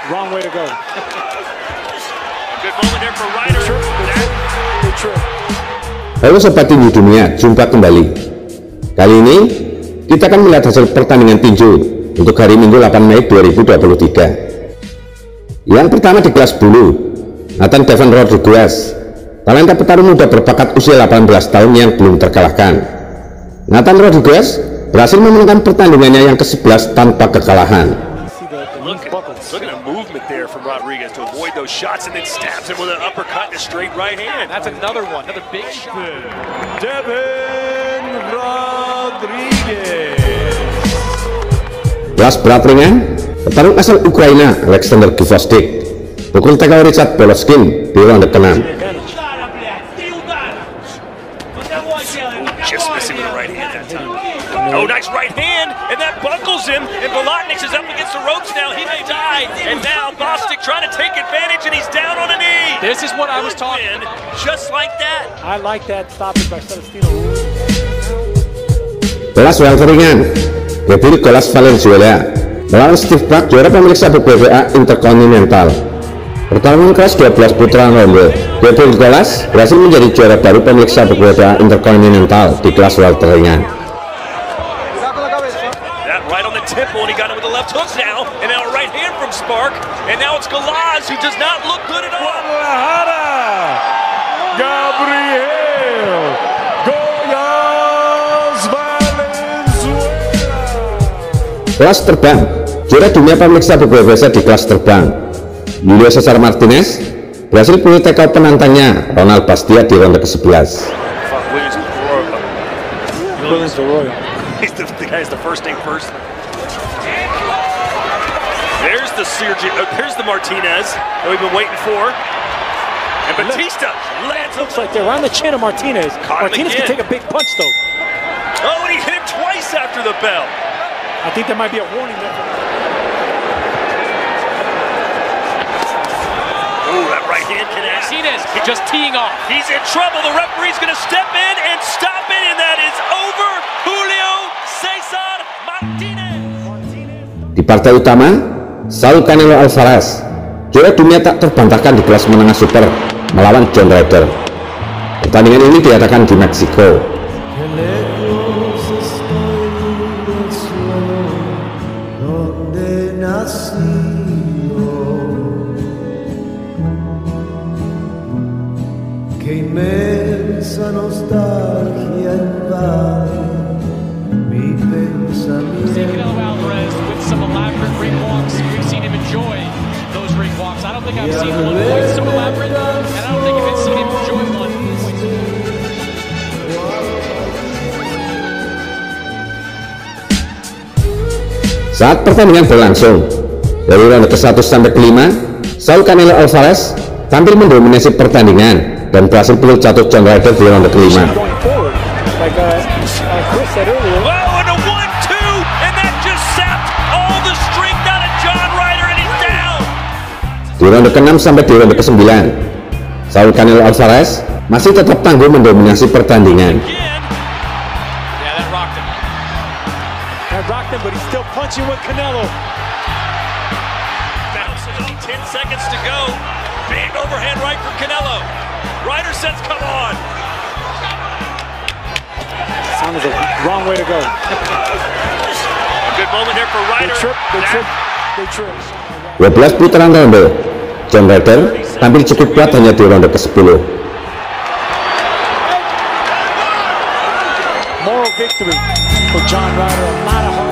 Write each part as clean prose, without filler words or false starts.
Wrong way to go. Good moment there for Ryder. Halo sobat tinju dunia, jumpa kembali. Kali ini kita akan melihat hasil pertandingan tinju untuk hari Minggu 8 Mei 2023. Yang pertama di kelas bulu, Nathan Devon Rodriguez, talenta petarung muda berbakat usia 18 tahun yang belum terkalahkan. Nathan Rodriguez berhasil memenangkan pertandingannya yang ke-11 tanpa kekalahan. Look at the movement there from Rodriguez to avoid those shots and then stabs him with an uppercut and a straight right hand. That's another one, another big shot. Devon Rodriguez. Kelas berat ringan, petarung asal Ukraina Alexander Gvozdyk pukul TKO Richard Boloskin di ronde ke-6. Just missing with the right hand that time. Oh, nice right hand, and that buckles him, and Bolotniks is up against the ropes now. He may die, and now Bostic trying to take advantage, and he's down on a knee. This is what I was talking about. Just like that. I like that stoppage by Celestino. Kelas welter ringan, Gabriel Golas Valenzuela melawan Steve Clark, juara pemilik sabuk WBA Intercontinental. Pertarungan kelas 12 putra ronde, Gabriel Golas berhasil menjadi juara baru pemilik sabuk WBA Intercontinental di kelas welter ringan. That right on the temple, and he got him with the left hooks now, and now a right hand from Spark, and now it's Golas who does not look good at all. Gabriel Golas Valenzuela. Kelas terbang, juara dunia pemilik sabuk WBC di kelas terbang, Julio Cesar Martinez berhasil pulih TKO penantangnya Ronald Bastia di ronde ke-11. Williams Arroyo. He's the guy who's the first name first. There's the there's the Martinez that we've been waiting for. And Batista lands. Looks like they're on the chin of Martinez. Martinez can take a big punch though. Oh, and he hit him twice after the bell. I think there might be a warning there. Oh, that right hand connects. Martinez just teeing off. He's in trouble. The referee's going to step in and stop it, and that is over. Julio Cesar Martinez. Di partai utama, Saul Canelo Alvarez, juara dunia tak terbantahkan di kelas menengah super, melawan John Ryder. Pertandingan ini diadakan di Meksiko. Che immensa nostalgia invade mi pensamenti. Canelo Alvarez with some elaborate ring walks. We've seen him enjoy those ring walks. I don't think I've seen one quite so elaborate, and I don't think I've seen him enjoy one quite so. Saat pertandingan berlangsung, dari ronde ke-1 sampai ke-5, Saul Canelo Alvarez tampil mendominasi pertandingan dan berhasil pulih jatuh John Ryder di ronde ke-5. Di ronde ke-6 sampai di ronde ke-9, Saul Canelo Alvarez masih tetap tangguh mendominasi pertandingan. But he's still punching with Canelo. Bouncing on 10 seconds to go. Big overhand right for Canelo. Ryder says, come on. Sounds like the wrong way to go. A good moment here for Ryder. They trip. 12 putaran ronde, John Ryder tampil cukup kuat hanya di ronde ke-10. Moral victory for John Ryder. A lot of hope.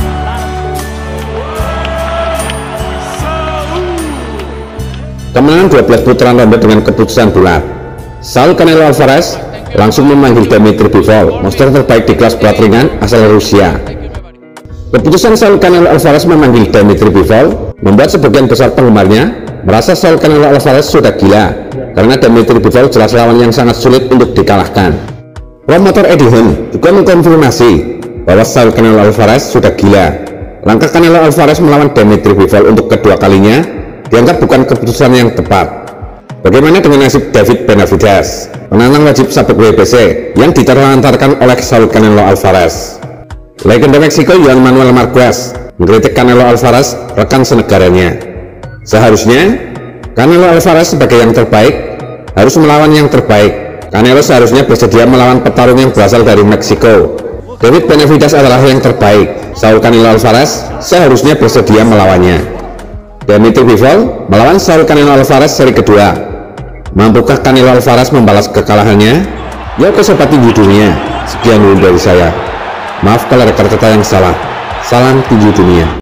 Kemenangan 12 putaran ronde dengan keputusan bulat. Saul Canelo Alvarez langsung memanggil Dmitry Bivol, monster terbaik di kelas berat ringan asal Rusia. Keputusan Saul Canelo Alvarez memanggil Dmitry Bivol membuat sebagian besar penggemarnya merasa Saul Canelo Alvarez sudah gila, karena Dmitry Bivol jelas lawan yang sangat sulit untuk dikalahkan. Promotor Eddie Hearn juga mengkonfirmasi bahwa Saul Canelo Alvarez sudah gila. Langkah Canelo Alvarez melawan Dmitry Bivol untuk kedua kalinya dianggap bukan keputusan yang tepat. Bagaimana dengan nasib David Benavidez, penantang wajib sabuk WBC yang diterlantarkan oleh Saul Canelo Alvarez? Legenda Meksiko Juan Manuel Marquez mengkritik Canelo Alvarez, rekan senegaranya. Seharusnya Canelo Alvarez sebagai yang terbaik harus melawan yang terbaik. Canelo seharusnya bersedia melawan petarung yang berasal dari Meksiko. David Benavidez adalah yang terbaik. Saul Canelo Alvarez seharusnya bersedia melawannya. Dimitri Bivol melawan Saul Canelo Alvarez seri kedua. Mampukah Canelo Alvarez membalas kekalahannya? Ya ke sobat tinju dunia, sekian dulu dari saya. Maaf kalau ada kata-kata yang salah. Salam tinju dunia.